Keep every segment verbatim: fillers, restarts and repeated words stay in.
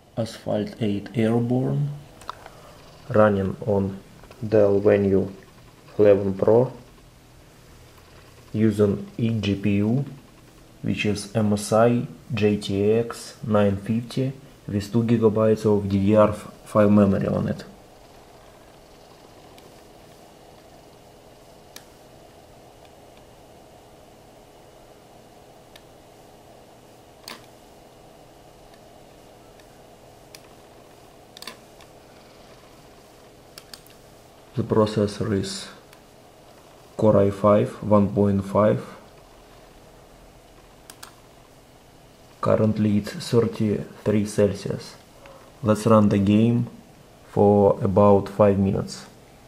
Asphalt eight Airborne, running on Dell Venue eleven Pro, using eGPU, which is M S I J T X nine fifty with two gigabytes of D D R five memory on it. The processor is Core i five one point five. Currently it's thirty-three Celsius. Let's run the game for about five minutes.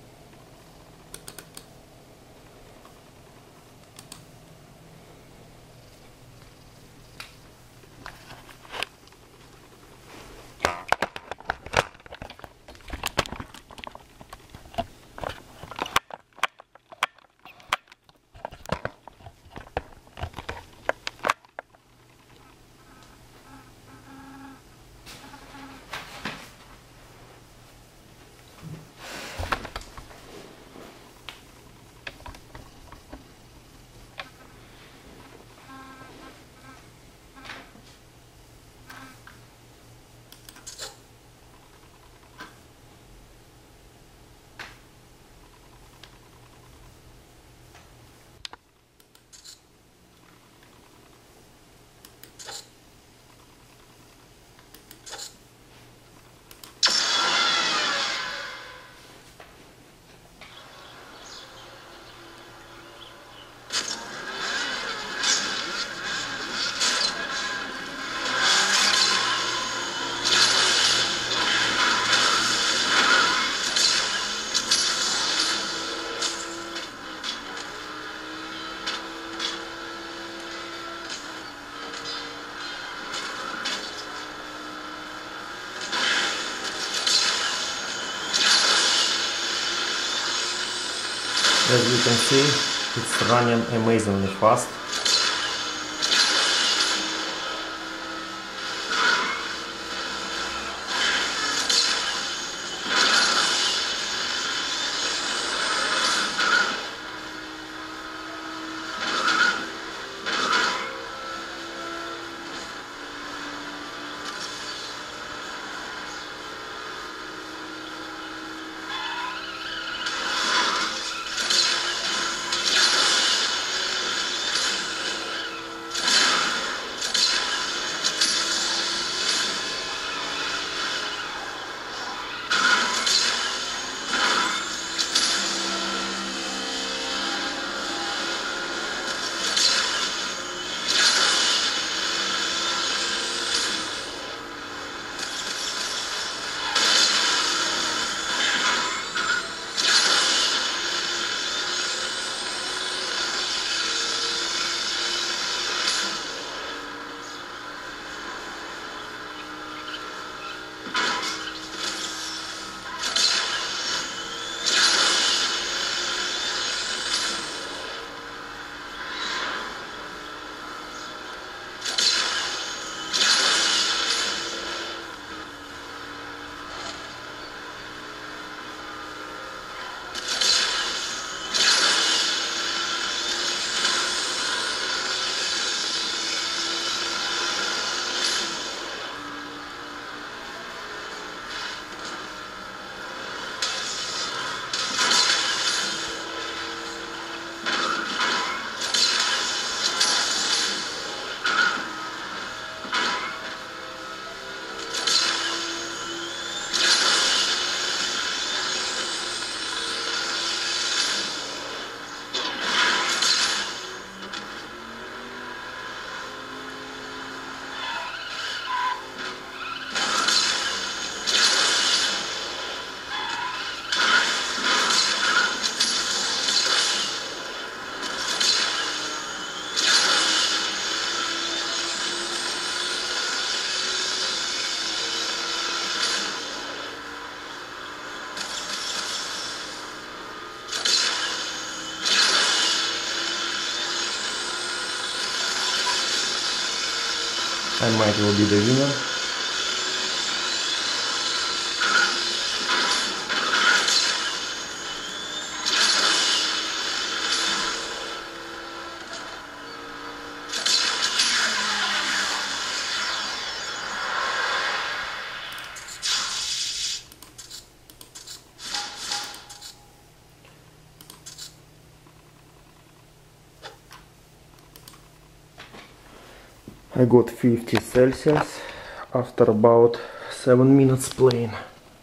As you can see, it's running amazingly fast. I might will be the winner. I got fifty Celsius after about seven minutes playing.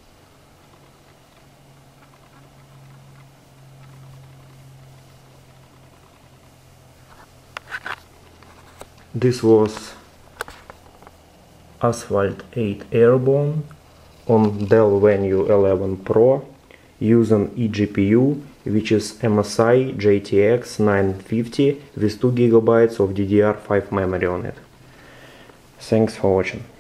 This was Asphalt eight Airborne on Dell Venue eleven Pro using eGPU, which is M S I J T X nine fifty with two gigabytes of D D R five memory on it. Thanks for watching.